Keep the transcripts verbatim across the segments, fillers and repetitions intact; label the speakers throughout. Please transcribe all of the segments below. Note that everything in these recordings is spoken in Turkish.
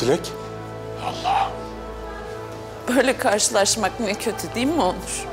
Speaker 1: Dilek?
Speaker 2: Allah.
Speaker 3: Böyle karşılaşmak ne kötü değil mi Onur?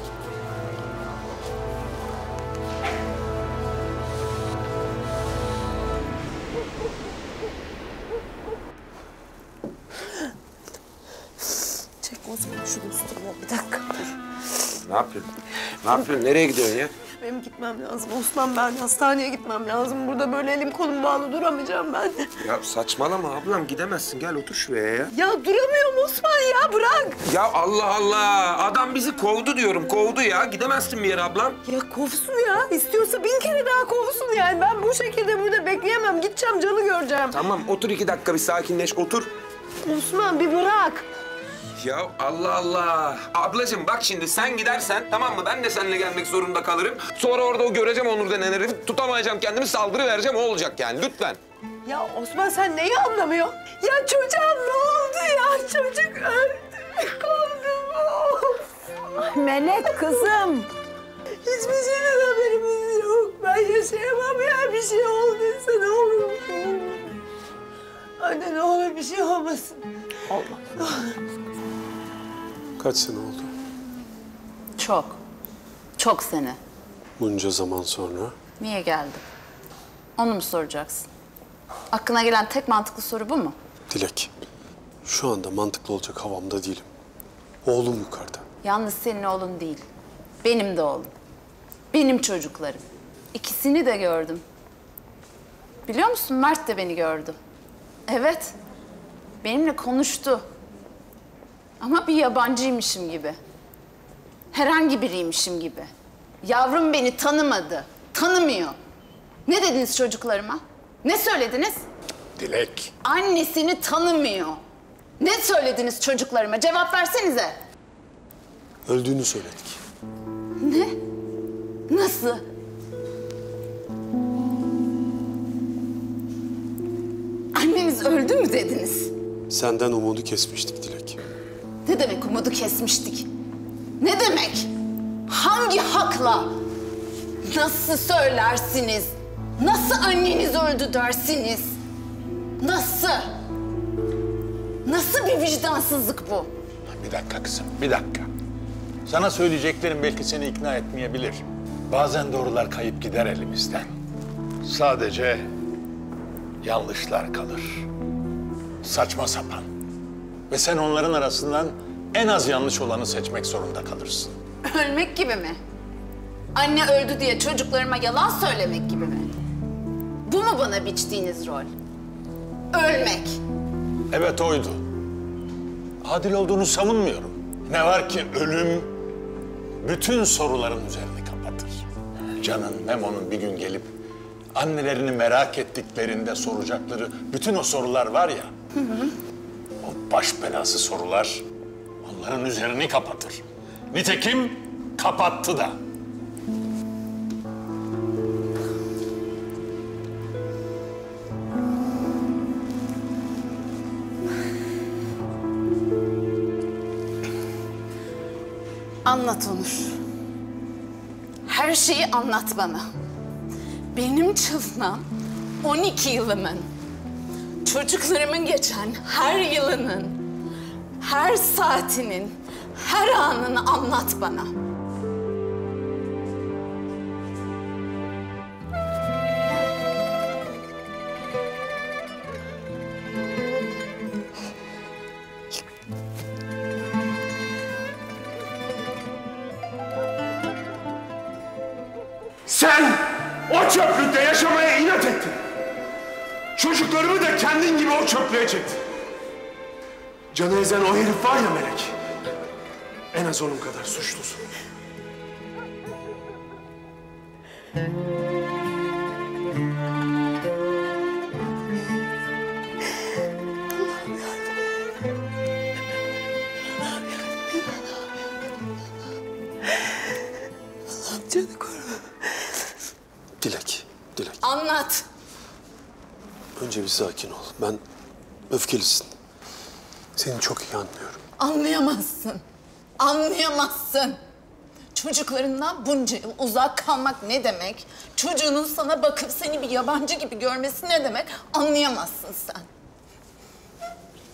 Speaker 3: Çek o zaman şunu üstüne bir dakika.
Speaker 4: Ne yapıyorsun? Ne yapıyorsun? Nereye gidiyorsun ya?
Speaker 5: Benim gitmem lazım Osman. Ben hastaneye gitmem lazım. Burada böyle elim kolum bağlı duramayacağım ben.
Speaker 4: Ya saçmalama ablam, gidemezsin. Gel otur şuraya ya.
Speaker 5: Ya duramıyorum Osman ya, bırak.
Speaker 4: Ya Allah Allah! Adam bizi kovdu diyorum, kovdu ya. Gidemezsin bir yere ablam.
Speaker 5: Ya kovsun ya. İstiyorsa bin kere daha kovsun yani. Ben bu şekilde burada bekleyemem. Gideceğim, Can'ı göreceğim.
Speaker 4: Tamam, otur iki dakika bir sakinleş, otur.
Speaker 5: Osman bir bırak.
Speaker 4: Ya Allah Allah! Ablacığım bak şimdi sen gidersen, tamam mı? Ben de seninle gelmek zorunda kalırım. Sonra orada o göreceğim Onur denen herifi, tutamayacağım kendimi, saldırı vereceğim. O olacak yani, lütfen.
Speaker 5: Ya Osman sen neyi anlamıyorsun? Ya çocuğa ne oldu ya? Çocuk öldü. Kaldı.
Speaker 6: Ay Melek kızım.
Speaker 5: Hiçbir şeyden haberimiz yok. Ben yaşayamam ya. Bir şey olduysa ne olur. Anne ne olur bir şey olmasın.
Speaker 6: Olmaz.
Speaker 1: Kaç sene oldu?
Speaker 6: Çok. Çok sene.
Speaker 1: Bunca zaman sonra.
Speaker 6: Niye geldin? Onu mu soracaksın? Aklına gelen tek mantıklı soru bu mu?
Speaker 1: Dilek, şu anda mantıklı olacak havamda değilim. Oğlum yukarıda.
Speaker 6: Yalnız senin oğlun değil. Benim de oğlum. Benim çocuklarım. İkisini de gördüm. Biliyor musun? Mert de beni gördü. Evet. Benimle konuştu. Ama bir yabancıymışım gibi. Herhangi biriymişim gibi. Yavrum beni tanımadı. Tanımıyor. Ne dediniz çocuklarıma? Ne söylediniz?
Speaker 2: Dilek.
Speaker 6: Annesini tanımıyor. Ne söylediniz çocuklarıma? Cevap versenize.
Speaker 1: Öldüğünü söyledik.
Speaker 6: Ne? Nasıl? Anneniz öldü mü dediniz?
Speaker 1: Senden umudu kesmiştik Dilek.
Speaker 6: Ne demek umudu kesmiştik? Ne demek? Hangi hakla? Nasıl söylersiniz? Nasıl anneniz öldü dersiniz? Nasıl? Nasıl bir vicdansızlık bu?
Speaker 2: Bir dakika kızım, bir dakika. Sana söyleyeceklerim belki seni ikna etmeyebilir. Bazen doğrular kayıp gider elimizden. Sadece yanlışlar kalır. Saçma sapan. Ve sen onların arasından en az yanlış olanı seçmek zorunda kalırsın.
Speaker 6: Ölmek gibi mi? Anne öldü diye çocuklarıma yalan söylemek gibi mi? Bu mu bana biçtiğiniz rol? Ölmek.
Speaker 2: Evet oydu. Adil olduğunu savunmuyorum. Ne var ki ölüm bütün soruların üzerini kapatır. Can'ın, Memo'nun bir gün gelip annelerini merak ettiklerinde soracakları bütün o sorular var ya. Hı hı. O baş belası sorular onların üzerini kapatır. Nitekim kapattı da.
Speaker 6: Anlat Onur. Her şeyi anlat bana. Benim çalınan on iki yılımın, çocuklarımın geçen her yılının, her saatinin, her anını anlat bana.
Speaker 4: Sen o çöplükte yaşamaya inat ettin. Çocuklarımı da kendin gibi o çöplüğe çektin. Canı ezen o herif var ya Melek, en az onun kadar suçlusun.
Speaker 5: Canı koru.
Speaker 1: Dilek, Dilek.
Speaker 6: Anlat.
Speaker 1: Önce bir sakin ol. Ben öfkelisin. Seni çok iyi anlıyorum.
Speaker 6: Anlayamazsın. Anlayamazsın. Çocuklarından bunca yıl uzak kalmak ne demek? Çocuğunun sana bakıp seni bir yabancı gibi görmesi ne demek? Anlayamazsın sen.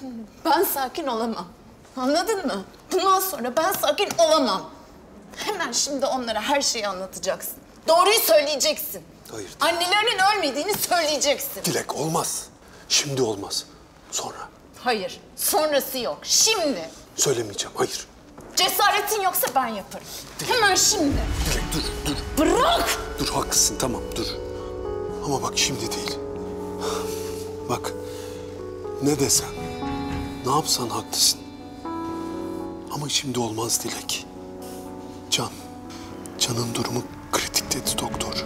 Speaker 6: Ben sakin olamam. Anladın mı? Bundan sonra ben sakin olamam. Hemen şimdi onlara her şeyi anlatacaksın. Doğruyu söyleyeceksin.
Speaker 1: Hayır.
Speaker 6: Annelerinin ölmediğini söyleyeceksin.
Speaker 1: Dilek olmaz. Şimdi olmaz. Sonra.
Speaker 6: Hayır, sonrası yok. Şimdi.
Speaker 1: Söylemeyeceğim, hayır.
Speaker 6: Cesaretin yoksa ben yaparım. Hemen şimdi.
Speaker 1: Dilek dur, dur.
Speaker 6: Bırak!
Speaker 1: Dur haklısın, tamam dur. Ama bak şimdi değil. Bak, ne desen, ne yapsan haklısın. Ama şimdi olmaz Dilek. Can, Can'ın durumu kritik dedi doktor.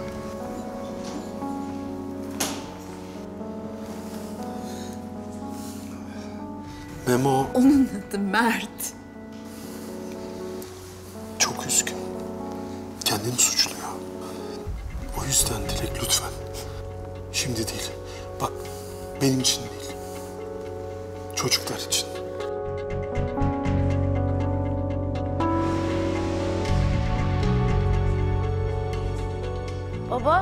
Speaker 1: Memo
Speaker 6: Onun adı Mert.
Speaker 1: çok üzgün. Kendini suçluyor. O yüzden Dilek lütfen. Şimdi değil. Bak benim için değil. Çocuklar için.
Speaker 7: Baba,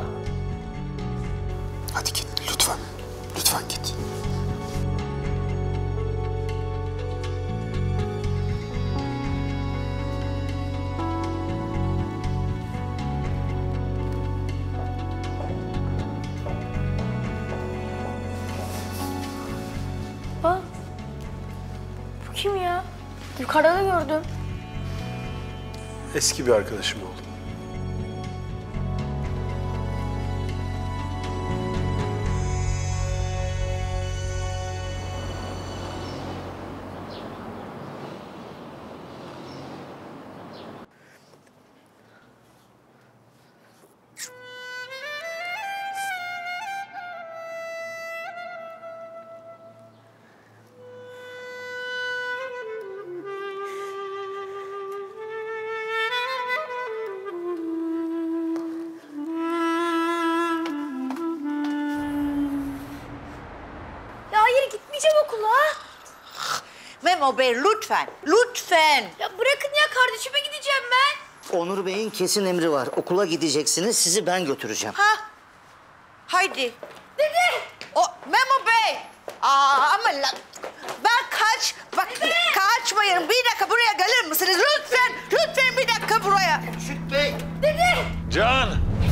Speaker 1: Hadi git lütfen. Lütfen git.
Speaker 7: baba. Bu kim ya? Yukarıda gördüm.
Speaker 1: Eski bir arkadaşım oldu.
Speaker 7: Ya hayır gitmeyeceğim okula.
Speaker 5: Memo Bey lütfen, lütfen.
Speaker 7: Ya bırakın ya kardeşime gideceğim ben.
Speaker 8: Onur Bey'in kesin emri var. Okula gideceksiniz, sizi ben götüreceğim.
Speaker 5: Ha? Haydi.
Speaker 7: Dede!
Speaker 5: O Memo Bey. Aa ama la, ben kaç, bak kaçmayın. Bir dakika buraya gelir misiniz? Lütfen, lütfen bir dakika buraya.
Speaker 8: Şüt Bey.
Speaker 7: Dede!
Speaker 2: Can!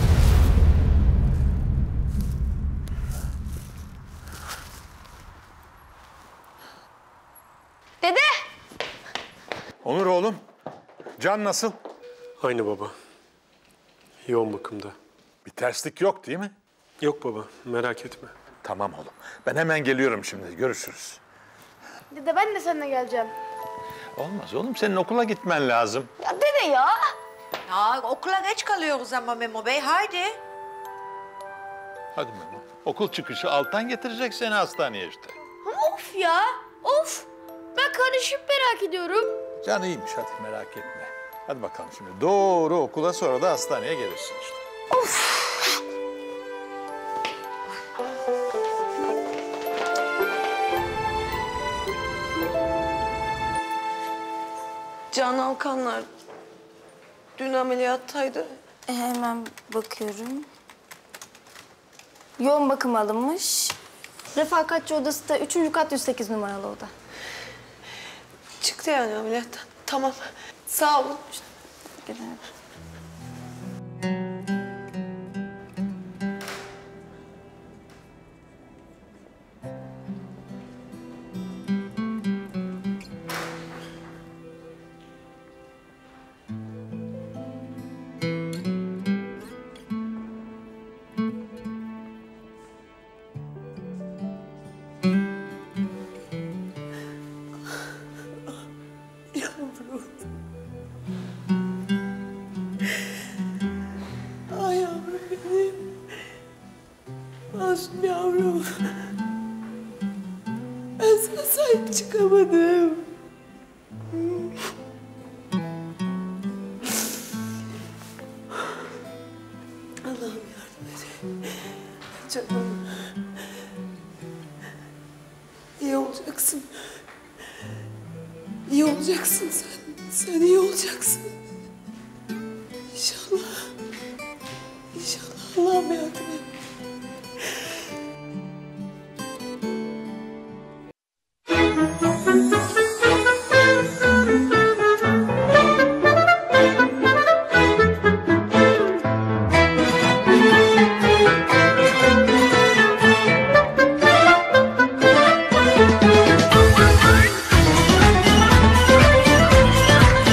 Speaker 7: Dede!
Speaker 2: Onur oğlum, Can nasıl?
Speaker 1: Aynı baba. Yoğun bakımda.
Speaker 2: Bir terslik yok değil mi?
Speaker 1: Yok baba, merak etme.
Speaker 2: Tamam oğlum. Ben hemen geliyorum şimdi. Görüşürüz.
Speaker 7: Dede ben de seninle geleceğim.
Speaker 2: Olmaz oğlum. Senin okula gitmen lazım.
Speaker 7: Ya dede ya!
Speaker 5: Ya okula geç kalıyoruz ama Memo Bey. Haydi.
Speaker 2: Hadi Memo. Okul çıkışı Altan getirecek seni hastaneye işte.
Speaker 7: Ama of ya! Of! Ben kardeşimi merak ediyorum.
Speaker 2: Can iyiymiş hadi merak etme. Hadi bakalım şimdi doğru okula sonra da hastaneye gelirsin işte.
Speaker 3: Can Alkanlar dün ameliyattaydı.
Speaker 7: E, hemen bakıyorum. Yoğun bakım alınmış. Refakatçi odası da üçüncü kat yüz sekiz numaralı oda.
Speaker 3: Çıktı yani ameliyattan. Tamam. Sağ olun.
Speaker 7: Gidelim.
Speaker 3: Yavrum. Ay yavrum benim. Masum yavrum. Ben sana sahip çıkamadım. Allah'ım yardım et. Canım. İyi olacaksın. İyi olacaksın sen. Sen iyi olacaksın. İnşallah. İnşallah Allah'ım yardım et.